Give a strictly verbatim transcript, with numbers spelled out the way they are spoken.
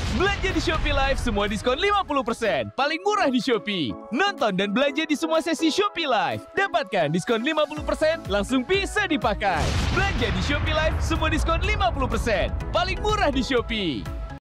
Belanja di Shopee Live semua diskon lima puluh persen. Paling murah di Shopee. Nonton dan belanja di semua sesi Shopee Live. Dapatkan diskon lima puluh persen langsung bisa dipakai. Belanja di Shopee Live semua diskon lima puluh persen. Paling murah di Shopee.